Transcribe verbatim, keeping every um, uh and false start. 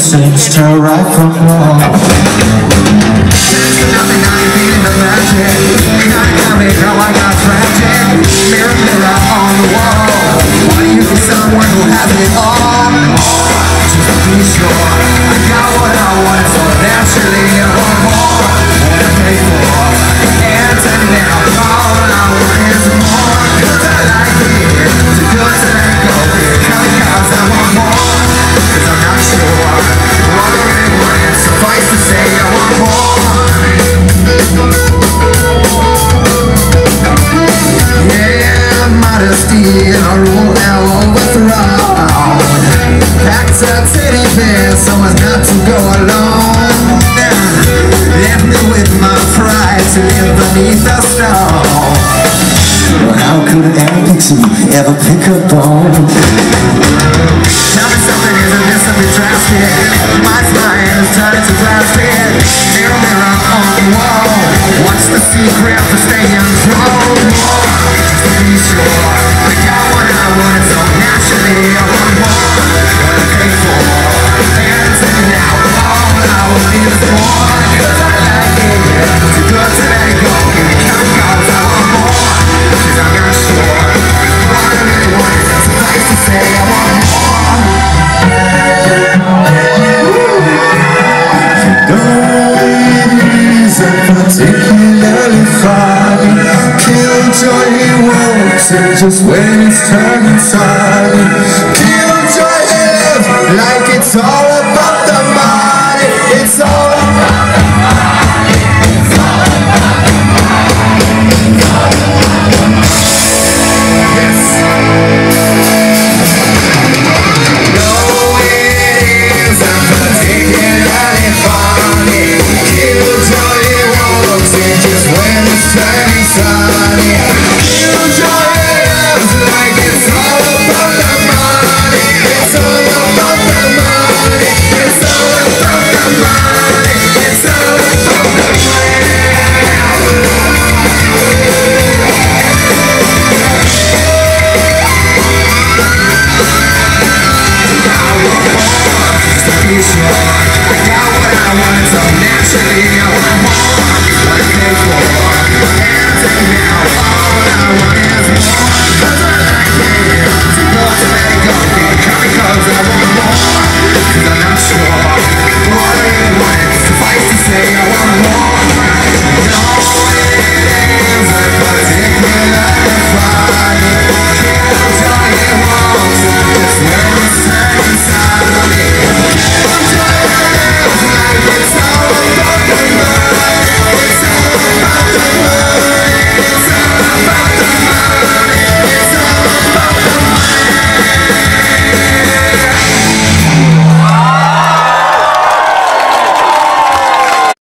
seems to right from wrong. There's nothing I ain't feeling the magic. Kinda got me, girl, I got tragic. Mirror, mirror on the wall, why do you need someone who has it all? Just to be sure I got what I want, so naturally I want more. What I pay for, and now all I want is more. Cause I like it, too good to let go. Come cause I want more. Cause I'm not sure what I really want, and suffice to say I want more. Yeah, modesty and a rule now overthrown. Back to teddy bear, someone's got to go alone. Left me with my pride to live beneath the stone. Well, how could an entity ever pick a bone? Tell me something isn't this something drastic. My mind is turning to plastic. Mirror, mirror on the wall, what's the secret for staying strong? Just to be sure I got what I want, so naturally I want more. What I pay for, and now all I want is more. Cause I like it, too good to let go. Come cause I want more. Cause I'm not sure what I really want, it's nice to say I want more. Particularly fine, Killjoy he walks and just when it's turning inside, Killjoy he lives like it's all